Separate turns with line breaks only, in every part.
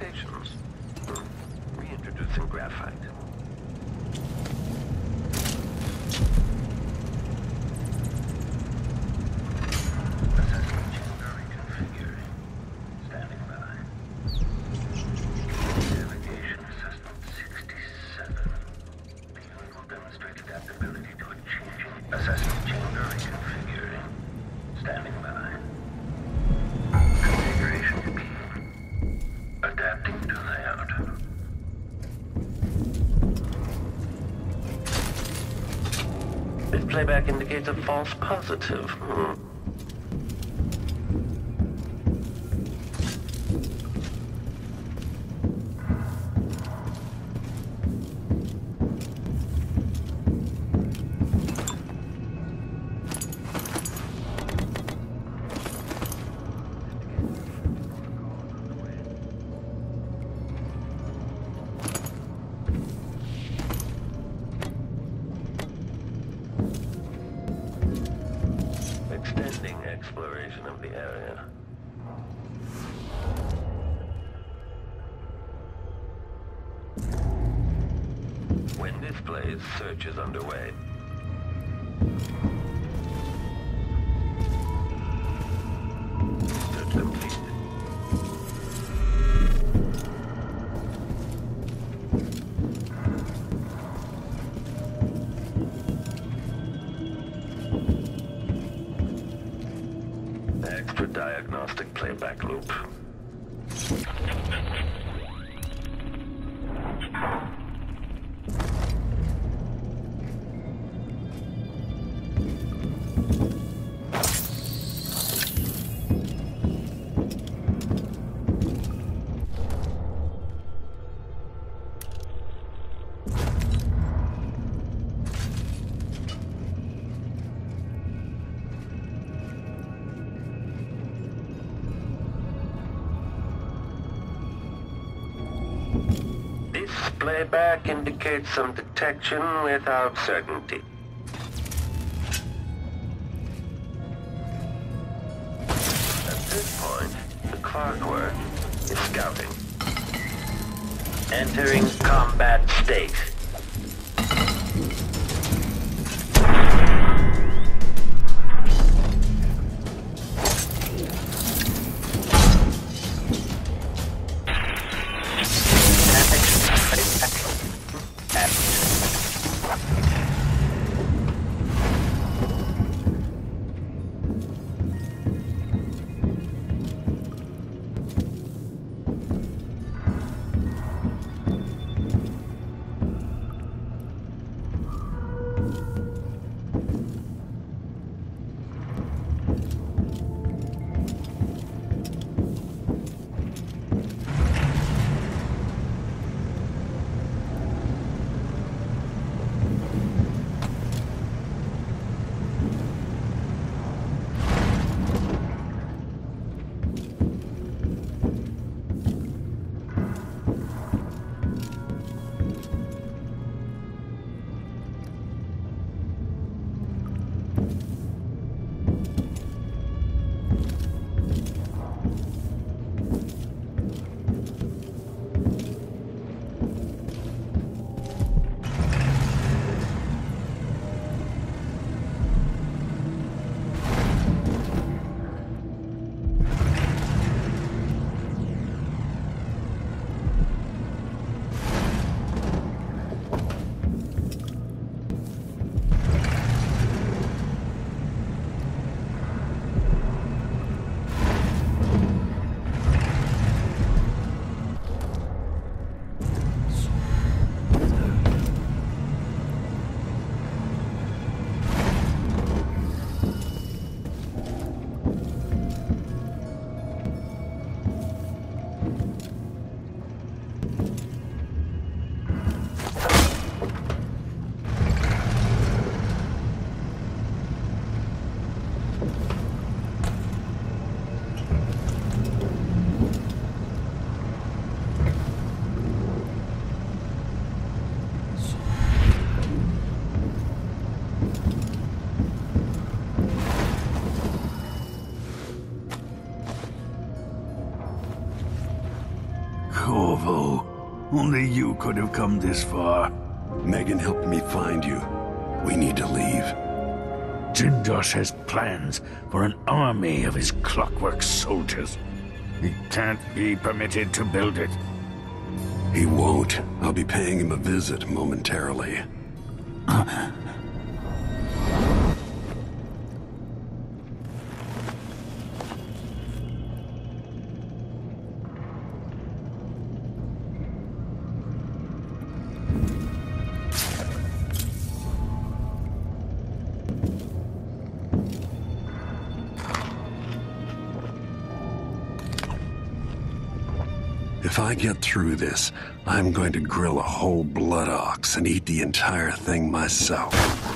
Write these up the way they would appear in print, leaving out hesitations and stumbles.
mutations. Reintroducing graphite. Assessment chamber reconfigured. Standing by. Navigation assessment 67. The unit will demonstrate adaptability to a changing assessment chamber reconfigured. Standing by. Configuration key. Adapting to layout. This playback indicates a false positive. Extending exploration of the area. When this plays, search is underway. Search complete. Extra diagnostic playback loop. This playback indicates some detection without certainty. At this point, the clockwork is scouting. Entering combat state.
Only you could have come this far.
Megan helped me find you. We need to leave.
Jindosh has plans for an army of his clockwork soldiers. He can't be permitted to build it.
He won't. I'll be paying him a visit momentarily. If I get through this, I'm going to grill a whole blood ox and eat the entire thing myself.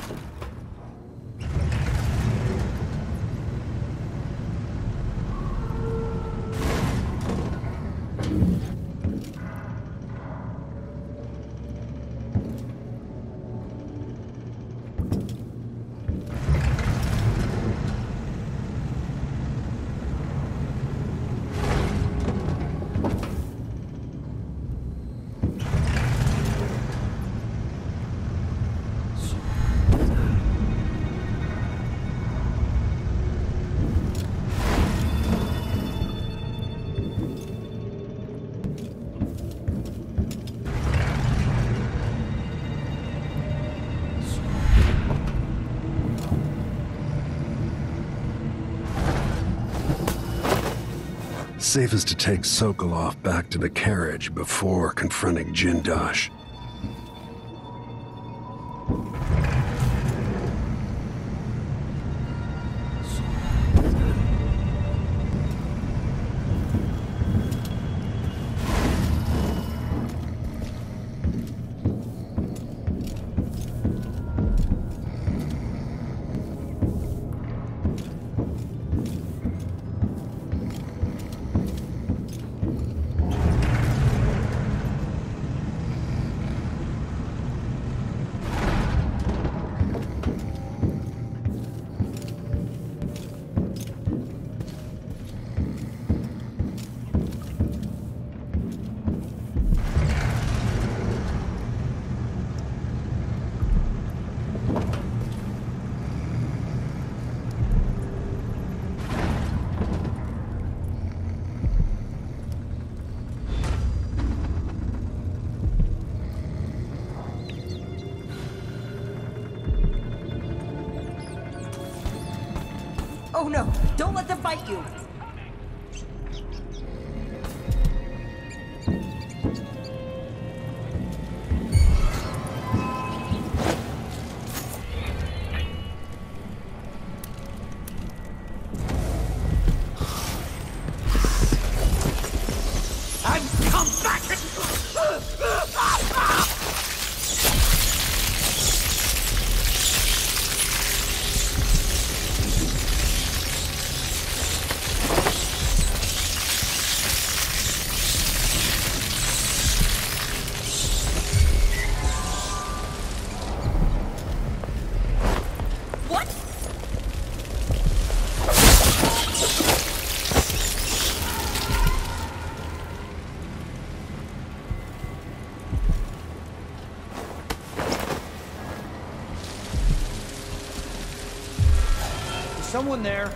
Safest to take Sokolov back to the carriage before confronting Jindosh.
Oh no! Don't let them bite you!
I've come back!
Someone there.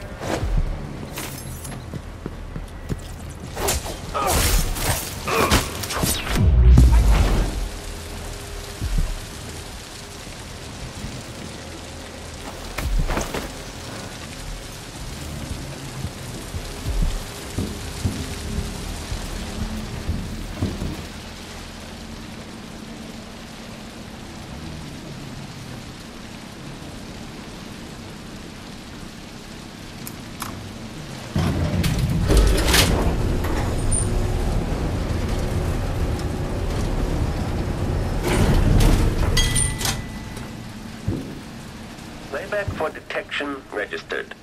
Playback for detection registered.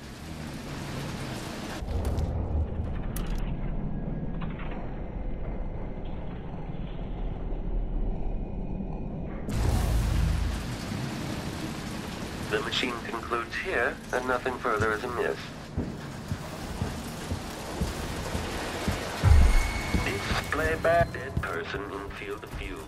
The machine concludes here that nothing further is amiss. Playback. Dead person in field of view.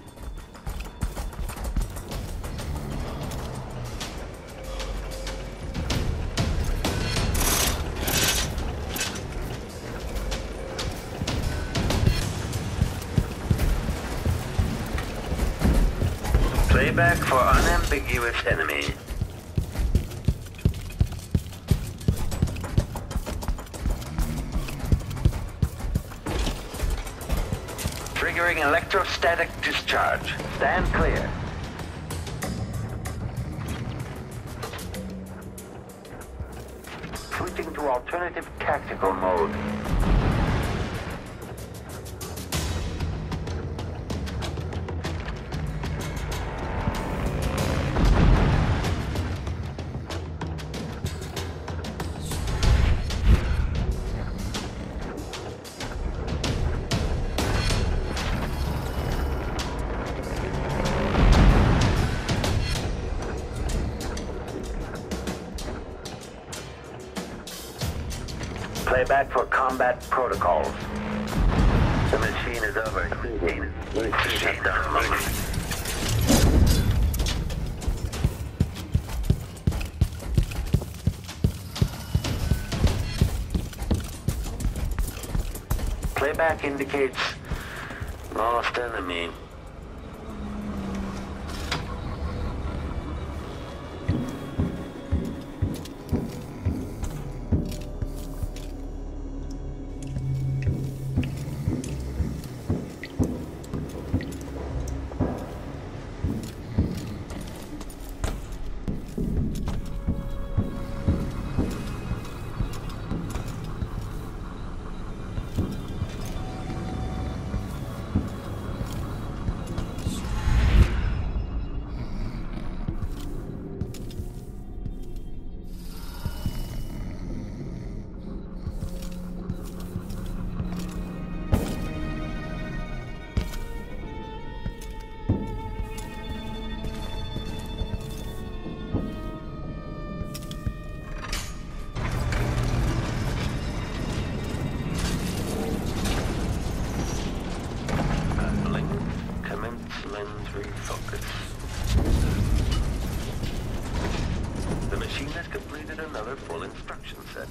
Playback for unambiguous enemy. Triggering electrostatic discharge. Stand clear. Switching to alternative tactical mode. Playback for combat protocols. The machine is overheating. Shut down mode. Playback indicates lost enemy. The machine has completed another full instruction set.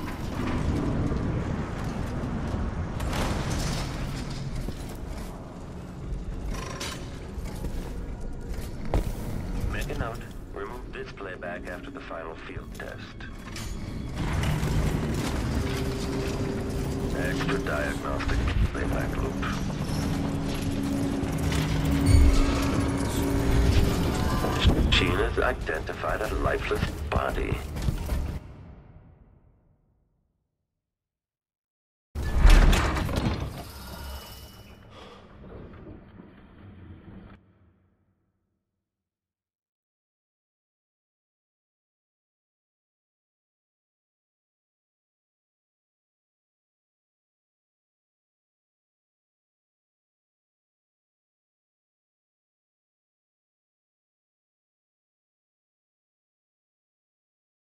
Make a note. Remove this playback after the final field test. Extra diagnostic playback loop. Machine has identified a lifeless body.